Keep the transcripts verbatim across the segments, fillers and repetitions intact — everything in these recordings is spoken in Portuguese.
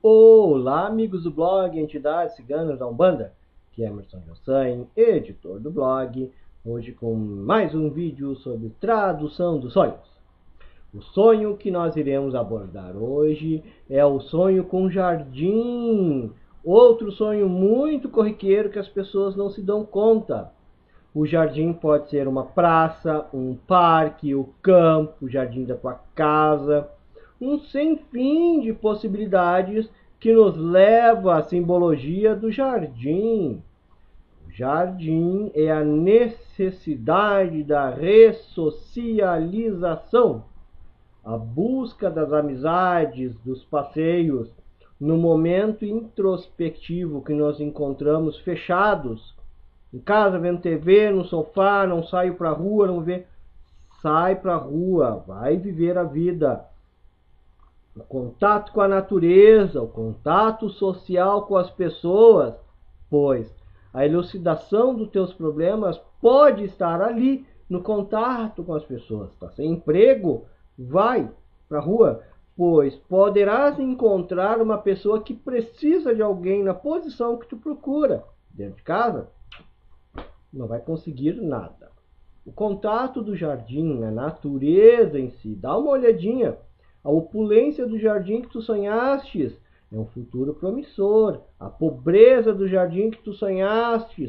Olá, amigos do blog Entidades Ciganas da Umbanda, que é Emerson Jossain, editor do blog, hoje com mais um vídeo sobre tradução dos sonhos. O sonho que nós iremos abordar hoje é o sonho com jardim, outro sonho muito corriqueiro que as pessoas não se dão conta. O jardim pode ser uma praça, um parque, o campo, o jardim da tua casa, um sem fim de possibilidades que nos leva à simbologia do jardim. O jardim é a necessidade da ressocialização, a busca das amizades, dos passeios, no momento introspectivo que nos encontramos fechados, em casa vendo T V, no sofá, não saio pra rua, não vê. Sai pra rua, vai viver a vida. O contato com a natureza, o contato social com as pessoas, pois a elucidação dos teus problemas pode estar ali, no contato com as pessoas. Está sem emprego? Vai pra rua, pois poderás encontrar uma pessoa que precisa de alguém na posição que tu procura. Dentro de casa, não vai conseguir nada. O contato do jardim, a natureza em si, dá uma olhadinha. A opulência do jardim que tu sonhastes é um futuro promissor. A pobreza do jardim que tu sonhastes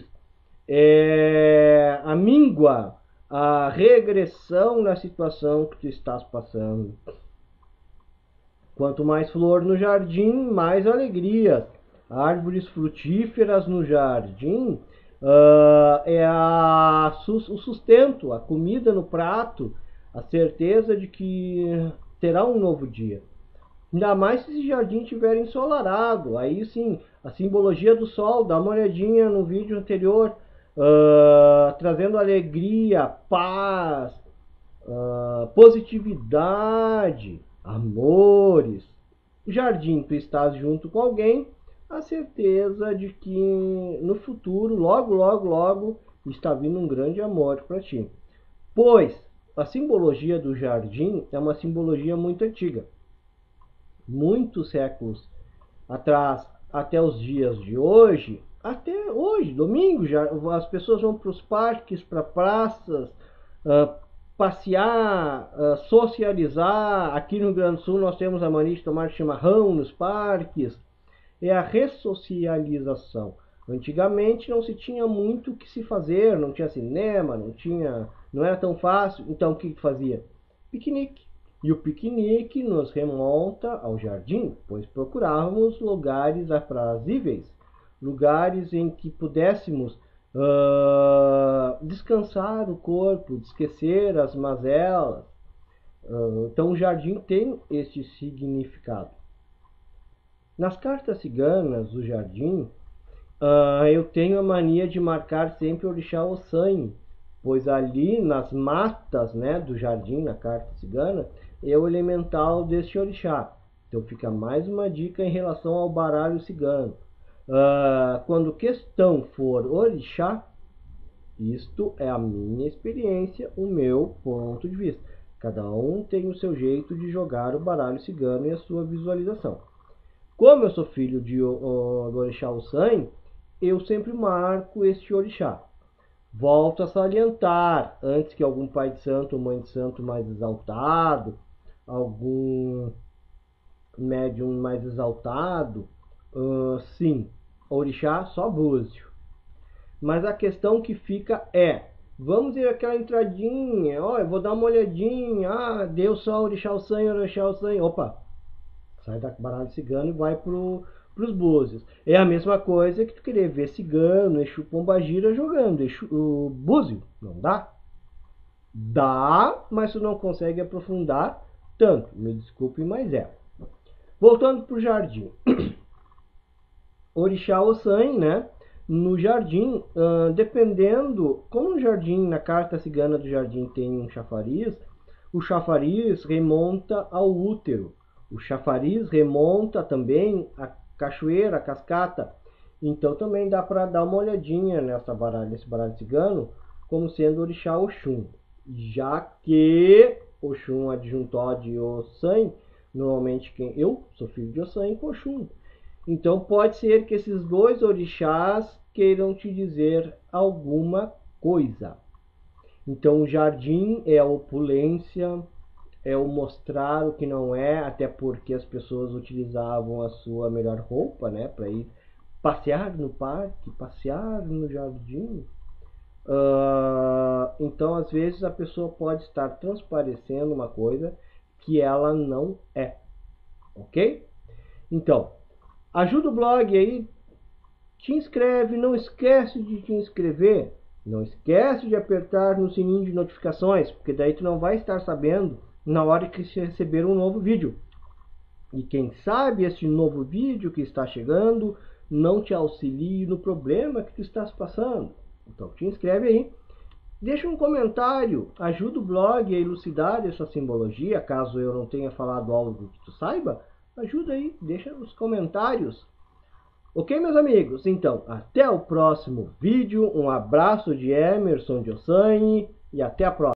é a míngua, a regressão na situação que tu estás passando. Quanto mais flor no jardim, mais alegria. Árvores frutíferas no jardim Uh, é a, o sustento, a comida no prato, a certeza de que terá um novo dia. Ainda mais se esse jardim estiver ensolarado. Aí sim, a simbologia do sol, dá uma olhadinha no vídeo anterior, uh, trazendo alegria, paz, uh, positividade, amores. O jardim, tu estás junto com alguém, a certeza de que no futuro, logo, logo, logo, está vindo um grande amor para ti. Pois a simbologia do jardim é uma simbologia muito antiga. Muitos séculos atrás, até os dias de hoje, até hoje, domingo, já, as pessoas vão para os parques, para praças, uh, passear, uh, socializar. Aqui no Rio Grande do Sul nós temos a mania de tomar chimarrão nos parques. É a ressocialização. Antigamente não se tinha muito o que se fazer, não tinha cinema, não tinha, não era tão fácil. Então o que fazia? Piquenique. E o piquenique nos remonta ao jardim, pois procurávamos lugares aprazíveis, lugares em que pudéssemos uh, descansar o corpo, esquecer as mazelas. Uh, então o jardim tem este significado. Nas cartas ciganas do jardim, uh, eu tenho a mania de marcar sempre o orixá Ossan, pois ali nas matas, né, do jardim, na carta cigana, é o elemental deste orixá. Então fica mais uma dica em relação ao baralho cigano. Uh, quando questão for orixá, isto é a minha experiência, o meu ponto de vista. Cada um tem o seu jeito de jogar o baralho cigano e a sua visualização. Como eu sou filho de, uh, do orixá Ossan, eu sempre marco este orixá. Volto a salientar, antes que algum pai de santo ou mãe de santo mais exaltado, algum médium mais exaltado, uh, sim, orixá só búzio. Mas a questão que fica é, vamos ir aquela entradinha, ó, eu vou dar uma olhadinha, ah, deu só orixá Ossan, orixá Ossan, opa, sai da baralho cigano e vai pro, pros búzios. É a mesma coisa que tu querer ver cigano, Exu Pombagira jogando Exu, o búzio. Não dá? Dá, mas tu não consegue aprofundar tanto. Me desculpe, mas é. Voltando pro jardim. Orixá Ossan, né? No jardim, uh, dependendo, como o jardim, na carta cigana do jardim tem um chafariz, o chafariz remonta ao útero. O chafariz remonta também a cachoeira, a cascata. Então também dá para dar uma olhadinha nessa baralho, nesse baralho cigano, como sendo orixá Oxum. Já que Oxum adjuntor de Ossan, normalmente quem eu sou filho de Ossan com Oxum. Então pode ser que esses dois orixás queiram te dizer alguma coisa. Então o jardim é a opulência, é o mostrar o que não é, até porque as pessoas utilizavam a sua melhor roupa, né, para ir passear no parque, passear no jardim. Uh, então, às vezes, a pessoa pode estar transparecendo uma coisa que ela não é, ok? Então, ajuda o blog aí, te inscreve, não esquece de te inscrever, não esquece de apertar no sininho de notificações, porque daí tu não vai estar sabendo na hora que você receber um novo vídeo. E quem sabe este novo vídeo que está chegando não te auxilie no problema que tu estás passando. Então te inscreve aí, deixa um comentário, ajuda o blog a elucidar essa simbologia, caso eu não tenha falado algo que tu saiba, ajuda aí, deixa nos comentários. Ok, meus amigos? Então, até o próximo vídeo, um abraço de Emerson Diosani e até a próxima.